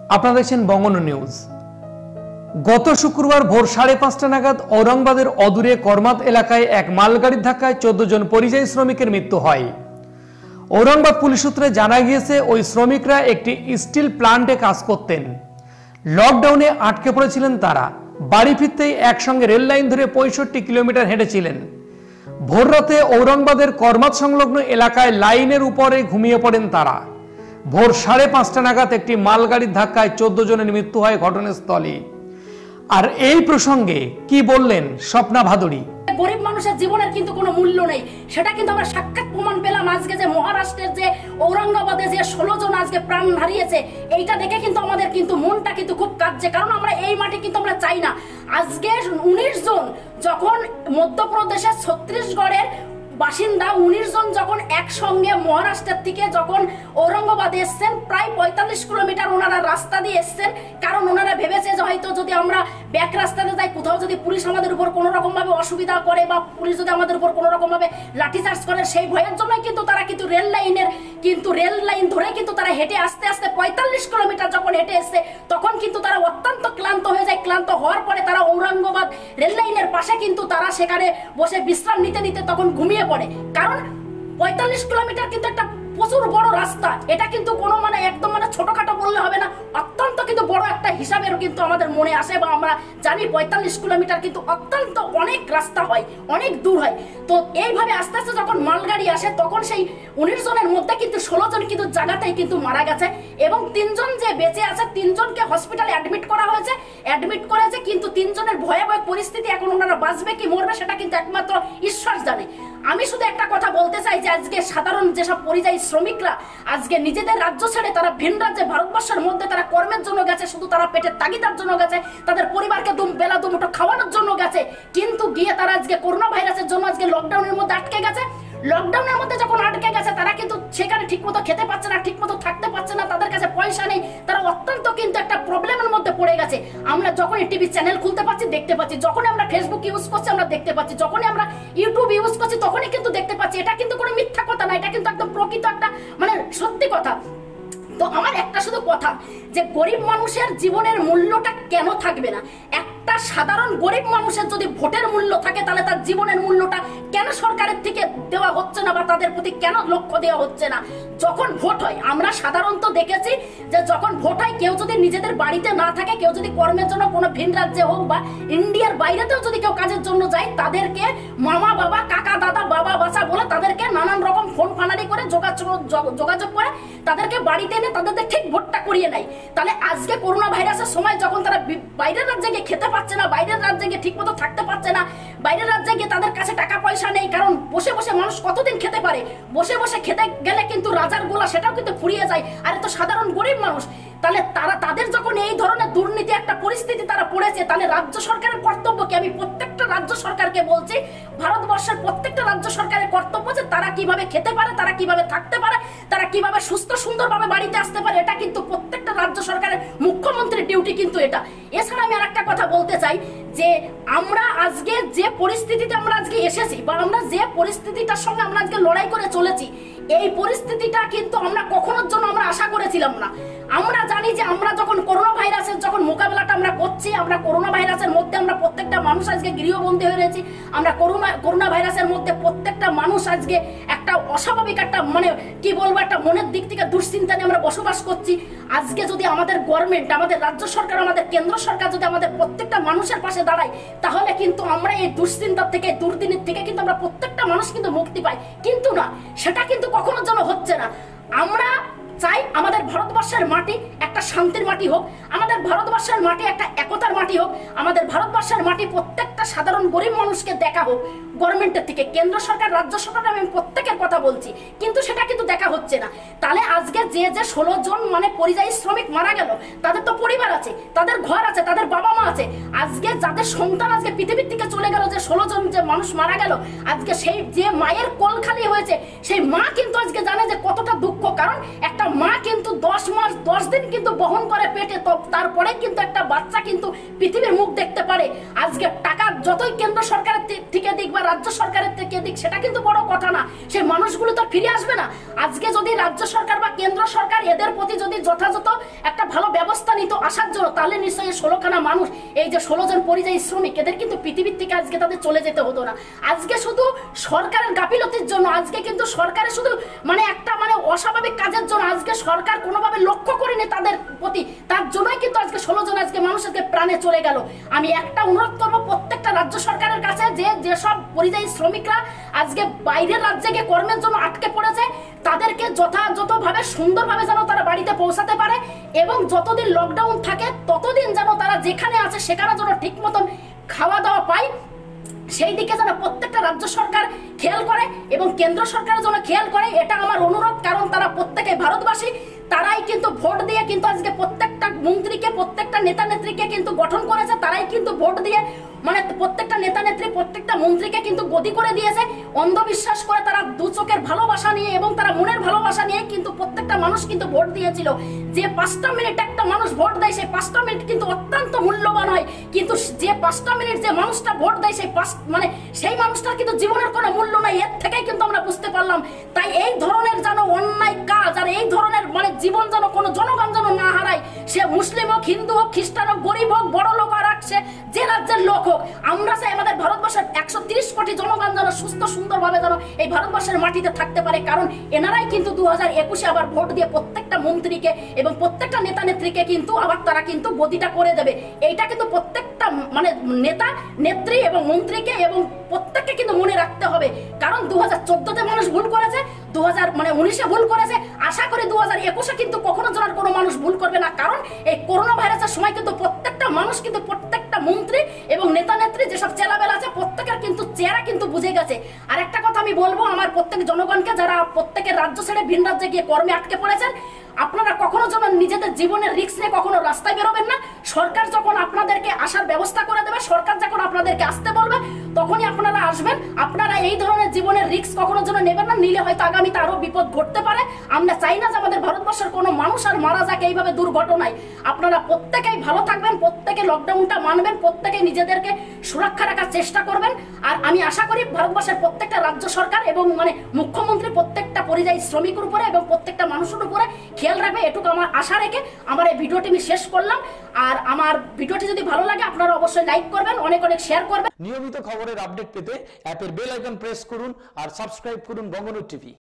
আপনারা দেখছেন বঙ্গবন্ধু নিউজ। গত শুক্রবার ভোর 5:30 নাগাদ ঔরঙ্গাবাদের অদূরে করমাত এলাকায় এক মালগাড়ির ধাক্কায় 14 জন পরিযায়ী শ্রমিকের মৃত্যু হয়। ঔরঙ্গাবাদ পুলিশ সূত্রে জানা গিয়েছে, ওই শ্রমিকরা একটি স্টিল প্লান্টে কাজ করতেন। লকডাউনে আটকে পড়েছিলেন তারা। বাড়ি ফিরতেই একসঙ্গে রেল লাইন ধরে 65 কিলোমিটার হেঁটেছিলেন। ভোর রাতে ঔরঙ্গাবাদের করমাত সংলগ্ন এলাকায় লাইনের উপরে ঘুমিয়ে পড়েন তারা। ভোর 5:30 নাগাদ একটি মালগাড়ির ধাক্কায় 14 জনের মৃত্যু হয় ঘটনাস্থলে। আর এই প্রসঙ্গে কি বললেন স্বপ্না ভাদুড়ী? গরিব মানুষের জীবনের কিন্তু কোনো মূল্য নেই, সেটা কিন্তু আমরা সাক্ষাৎ প্রমাণ পেলাম আজকে যে মহারাষ্ট্রের যে ঔরঙ্গাবাদে যে 16 জন আজকে প্রাণ হারিয়েছে। এইটা দেখে কিন্তু আমাদের কিন্তু মনটা কিন্তু খুব কাঁদছে, কারণ আমরা এই মাটি কিন্তু আমরা চাই না। আজকে 19 জন যখন মধ্যপ্রদেশের ছত্তিশগড়ের বাসিন্দা 19 জন যখন একসঙ্গে মহারাষ্ট্রের থেকে যখন ঔরঙ্গাবাদে এসছেন, প্রায় 45 কিলোমিটার ওনারা রাস্তা দিয়ে এসছেন, কারণ ওনারা ভেবেছে যে হয়তো যদি আমরা ব্যাক রাস্তাতে যাই, কোথাও যদি পুলিশ আমাদের উপর কোনো রকম ভাবে অসুবিধা করে বা পুলিশ যদি আমাদের উপর কোনো রকম ভাবে লাঠিচার্জ করে, সেই ভয়ের জন্যই কিন্তু তারা কিন্তু রেল লাইন ধরে কিন্তু তারা হেঁটে আস্তে আস্তে 45 কিলোমিটার যখন হেঁটে এসছে, তখন কিন্তু তারা অত্যন্ত ক্লান্ত হয়ে যায়। ক্লান্ত হওয়ার পরে তারা ঔরঙ্গাবাদ রেল লাইনের পাশে কিন্তু তারা সেখানে বসে বিশ্রাম নিতে নিতে তখন ঘুমিয়ে পড়ে। কারণ 45 কিলোমিটার কিন্তু একটা প্রচুর বড় রাস্তা, এটা কিন্তু কোনো একদম ছোটখাটো বললে হবে না, অত্যন্ত কিন্তু বড় একটা হিসাবের কিন্তু আমাদের মনে আসে বা আমরা জানি 45 কিলোমিটার কিন্তু অত্যন্ত অনেক রাস্তা হয়, অনেক দূর হয়। তো এইভাবে আস্তে আস্তে যখন মালগাড়ি আসে, তখন সেই 19 জনের মধ্যে কিন্তু 16 জন কিন্তু জায়গাতেই কিন্তু মারা গেছে এবং 3 জন যে বেঁচে আছে, 3 জনকে হসপিটালে অ্যাডমিট করেছে, কিন্তু 3 জনের ভয়াবহ পরিস্থিতি। এখন ওনারা বাঁচবে কি মরবে সেটা কিন্তু একমাত্র ঈশ্বর জানে। আমি শুধু একটা কথা বলতে চাই যে আজকে সাধারণ যেসব পরিযায়ী শ্রমিকরা আজকে নিজেদের রাজ্য ছেড়ে তারা ভিন রাজ্যে ভারতবর্ষের মধ্যে তারা কর্মের জন্য গেছে, শুধু তারা পেটের তাগিদার জন্য গেছে, তাদের পরিবারকে বেলা দুমুঠো খাওয়ানোর জন্য গেছে, কিন্তু গিয়ে তারা আজকে করোনা ভাইরাসের জন্য আজকে লকডাউনের মধ্যে আটকে গেছে। লকডাউনের মধ্যে যখন আটকে গেছে, তারা কিন্তু সেখানে ঠিকমতো খেতে পাচ্ছে না, ঠিকমতো থাকতে পারছে না, তাদের কাছে পয়সা নেই, তারা অত্যন্ত কিন্তু একটা প্রবলেমের মধ্যে পড়ে গেছে। আমরা যখনই টিভি চ্যানেল খুলতে পারছি দেখতে পাচ্ছি, যখনই আমরা ফেসবুক ইউজ করছি আমরা দেখতে পাচ্ছি, যখনই আমরা ইউটিউব ইউজ করছি তখনই কিন্তু দেখতে পাচ্ছি। এটা কিন্তু কোনো মিথ্যা কথা না, এটা কিন্তু একদম প্রকৃত একটা সত্যি কথা। তো আমার একটা শুধু কথা, যে গরিব মানুষের জীবনের মূল্যটা কেন থাকবে না? একটা সাধারণ গরিব মানুষের যদি ভোটের মূল্য থাকে, তাহলে তার জীবনের মূল্যটা কেন সরকারের থেকে দেওয়া হচ্ছে না বা তাদের প্রতি কেন লক্ষ্য দেওয়া হচ্ছে না? যখন ভোট হয়, আমরা সাধারণত দেখেছি যে যখন ভোট হয়, কেউ যদি নিজেদের বাড়িতে না থাকে, কেউ যদি কর্মের জন্য কোনো ভিন রাজ্যে হোক বা ইন্ডিয়ার বাইরেতেও যদি কেউ কাজের জন্য যায়, তাদেরকে মামা বাবা, কাকা দাদা, বাবা বাসা বলে তাদেরকে নানান রকম ফোন ফানারি করে যোগাযোগ করে তাদেরকে বাড়িতে এনে তাদের ঠিক ভোটটা করিয়ে নেয়। তাহলে আজকে করোনা ভাইরাসের সময় যখন তারা বাইরের রাজ্যে গিয়ে খেতে পাচ্ছে না, বাইরের রাজ্যে গিয়ে ঠিক মতো থাকতে পারছে না, বাইরের রাজ্যে গিয়ে তাদের কাছে টাকা পয়সা নেই, কারণ বসে বসে মানুষ কতদিন খেতে পারে? বসে বসে খেতে গেলে কিন্তু রাজার গোলা সেটাও কিন্তু ফুরিয়ে যায়, আর এত সাধারণ গরিব মানুষ। তাহলে তাদের যখন এই ধরনের দুর্নীতি একটা পরিস্থিতি তারা পড়েছে, তাহলে রাজ্য সরকারের কর্তব্য কি? আমি প্রত্যেকটা রাজ্য সরকারকে বলছি, ভারতবর্ষের প্রত্যেকটা রাজ্য সরকারের কর্তব্য যে তারা কিভাবে খেতে পারে, তারা কিভাবে থাকতে পারে, তারা কিভাবে সুস্থ সুন্দরভাবে বাড়িতে আসতে পারে, এটা কিন্তু প্রত্যেকটা রাজ্য সরকারের মুখ্যমন্ত্রীর ডিউটি কিন্তু এটা। এছাড়া আমি আর একটা কথা বলতে চাই, যে আমরা আজকে যে পরিস্থিতিতে আমরা আজকে এসেছি বা আমরা যে পরিস্থিতিটার সঙ্গে আমরা আজকে লড়াই করে চলেছি, এই পরিস্থিতিটা কিন্তু আমরা কখনোর জন্য আমরা আশা করেছিলাম না। আমরা জানি যে আমরা যখন করোনা ভাইরাসের যখন মোকাবেলাটা আমরা করছি, আমরা করোনা ভাইরাসের মধ্যে আমরা প্রত্যেকটা মানুষ আজকে গৃহবন্দী হয়ে রয়েছি। আমরা করোনা ভাইরাসের মধ্যে প্রত্যেকটা মানুষ আজকে একটা অস্বাভাবিক একটা কি বলবো, একটা মনের দিক থেকে দুশ্চিন্তা নিয়ে আমরা বসবাস করছি। আজকে যদি আমাদের গভর্নমেন্ট, আমাদের রাজ্য সরকার, আমাদের কেন্দ্র সরকার যদি আমাদের প্রত্যেকটা মানুষের পাশে দাঁড়ায়, তাহলে কিন্তু আমরা এই দুশ্চিন্তার থেকে, দুর্দিনের থেকে কিন্তু আমরা প্রত্যেকটা মানুষ কিন্তু মুক্তি পাই। কিন্তু না, সেটা কিন্তু কখনোর জন্য হচ্ছে না। আমরা চাই আমাদের ভারতবর্ষের মাটি একটা শান্তির মাটি হোক, আমাদের ভারতবর্ষের মাটি একটা একতার মাটি হোক, আমাদের ভারতবর্ষের মাটি প্রত্যেকটা সাধারণ গরিব মানুষকে দেখা হোক গভর্নমেন্টের থেকে, কেন্দ্র সরকার, রাজ্য সরকার, আমি প্রত্যেকের কথা বলছি, কিন্তু সেটা কিন্তু দেখা হচ্ছে না। তাহলে আজকে যে 16 জন পরিযায়ী শ্রমিক মারা গেল, তাদের তো পরিবার আছে, আছে, তাদের ঘর আছে, তাদের বাবা মা আছে। আজকে যাদের সন্তান আজকে পৃথিবীর থেকে চলে গেল, যে 16 জন যে মানুষ মারা গেল, আজকে সেই যে মায়ের কোল খালি হয়েছে, সেই মা কিন্তু আজকে জানে যে কতটা দুঃখ। কারণ একটা মা কিন্তু 10 মাস 10 দিন কিন্তু বহন করে পেটে, তো তারপরে কিন্তু একটা বাচ্চা কিন্তু পৃথিবীর মুখ দেখতে পারে। আজকে টাকা যতই কেন্দ্র সরকারের থেকে দিক বা রাজ্য সরকারের থেকে দিক, সেটা কিন্তু বড় কথা না, সেই মানুষগুলো তো ফিরে আসবে না। আজকে যদি রাজ্য সরকার বা কেন্দ্র সরকার এদের প্রতি যদি যথাযথ একটা ভালো ব্যবস্থা নিত আসার জন্য, তাহলে নিশ্চয়ই 16খানা মানুষ, এই যে 16 জন পরিযায়ী শ্রমিক, এদের কিন্তু পৃথিবীর থেকে আজকে তাদের চলে যেতে হতো না। আজকে শুধু সরকারের গাফিলতির জন্য, আজকে কিন্তু সরকারের শুধু একটা অস্বাভাবিক কাজের জন্য আজকে সরকার কোনোভাবে লক্ষ্য করেনি তাদের প্রতি, তার জন্যই কিন্তু আজকে 16 জন আজকে মানুষ আজকে প্রাণে চলে গেল। আমি একটা অনুরোধ করবো প্রত্যেকটা রাজ্য সরকারের কাছে, যেসব পরিযায়ী শ্রমিকরা আজকে বাইরের রাজ্যে গিয়ে কর্মের জন্য আটকে পড়েছে, তাদেরকে যথাযথভাবে সুন্দরভাবে যেন তারা বাড়িতে পৌঁছাতে পারে, এবং যতদিন লকডাউন থাকে ততদিন যেন তারা যেখানে আছে সেখানে যেন ঠিক মতন খাওয়া দাওয়া পায়, সেই দিকে যেন প্রত্যেকটা রাজ্য সরকার খেয়াল করে এবং কেন্দ্র সরকারের জন্য খেয়াল করে, এটা আমার অনুরোধ। কারণ তারা প্রত্যেকে ভারতবাসী, তারাই কিন্তু ভোট দিয়ে কিন্তু আজকে প্রত্যেকটা মন্ত্রীকে, প্রত্যেকটা নেতা নেত্রীকে কিন্তু গঠন করেছে, তারাই কিন্তু ভোট দিয়ে প্রত্যেকটা নেতা নেত্রী, প্রত্যেকটা মন্ত্রীকে কিন্তু গদি করে দিয়েছে। অন্ধবিশ্বাস করে তারা দু চোখের ভালোবাসা নিয়ে এবং তারা মনের ভালোবাসা নিয়ে কিন্তু প্রত্যেকটা মানুষ কিন্তু ভোট দিয়েছিল। যে 5টা মিনিট একটা মানুষ ভোট দেয়, সেই 5টা মিনিট কিন্তু অত্যন্ত মূল্যবান হয়, কিন্তু যে 5টা মিনিট যে মানুষটা ভোট দেয়, সেই মানুষটার কিন্তু জীবনের কোনো মূল্য নাই। এর থেকেই কিন্তু আমরা বুঝতে পারলাম। তাই এই ধরনের যেন অন্যায় কাজ আর এই ধরনের জীবন যেন কোনো জনগণ যেন না হারায়, সে মুসলিম হোক, হিন্দু হোক, খ্রিস্টান হোক, গরিব হোক, বড় লোক আর রাখছে যে রাজ্যের লোক হোক, আমরা চাই আমাদের ভারতবর্ষের 130 কোটি জনগণ যেন সুস্থ সুন্দরভাবে যেন এই ভারতবর্ষের মাটিতে থাকতে পারে। কারণ এনারাই কিন্তু 2021-এ আবার ভোট দিয়ে প্রত্যেকটা মন্ত্রীকে এবং প্রত্যেকটা নেতা নেত্রীকে কিন্তু আবার তারা কিন্তু গদিটা করে দেবে। এইটা কিন্তু প্রত্যেকটা নেতা নেত্রী এবং মন্ত্রীকে এবং প্রত্যেককে কিন্তু মনে রাখতে হবে। কারণ 2014-তে মানুষ ভুল করেছে, 2019-এ ভুল করেছে, আশা করি 2021-এ কিন্তু কখনো যেন কোনো মানুষ ভুল করবে না। কারণ এই করোনা ভাইরাসের সময় কিন্তু প্রত্যেকটা মানুষ কিন্তু প্রত্যেকটা মন্ত্রী এবং নেতা নেত্রী যেসব চেলাবেলা আছে প্রত্যেকের কিন্তু চেহারা কিন্তু বুঝে গেছে। আর একটা কথা আমি বলবো আমার প্রত্যেক জনগণকে, যারা প্রত্যেকের রাজ্য ছেড়ে ভিন রাজ্যে গিয়ে কর্মে আটকে পড়েছেন, আপনারা কখনো যেন নিজেদের জীবনের রিস্ক নিয়ে কখনো রাস্তায় বেরোবেন না। সরকার যখন আপনাদেরকে আসার ব্যবস্থা করে দেবে, সরকার যখন আপনাদেরকে আসতে বলবে, তখনই আপনারা আসবেন। আপনারা এই ধরনের জীবনের রিস্ক কখনো যেন নেবেন না, নিলে হয়তো আগামীতে আরো বিপদ ঘটতে পারে। আমরা চাই না যে আমাদের ভারতবর্ষের কোনো মানুষ আর মারা যাক এইভাবে দুর্ঘটনায়। আপনারা প্রত্যেকেই ভালো থাকবেন, প্রত্যেকে লকডাউনটা মানবেন, প্রত্যেকে নিজেদেরকে সুরক্ষা রাখার চেষ্টা করবেন। আর আমি আশা করি ভারতবর্ষের প্রত্যেকটা রাজ্য সরকার এবং মুখ্যমন্ত্রী প্রত্যেকটা পরিযায়ী শ্রমিকের উপরে এবং প্রত্যেকটা মানুষের উপরে খেয়াল রাখবে, এটুকু আমার আশা রেখে আমার এই ভিডিওটি আমি শেষ করলাম। আর আমার ভিডিওটি যদি ভালো লাগে আপনারা অবশ্যই লাইক করবেন, অনেক অনেক শেয়ার করবেন। নিয়মিত খবরের আপডেট পেতে অ্যাপের বেল আইকন প্রেস করুন আর সাবস্ক্রাইব করুন বঙ্গনুর টিভি।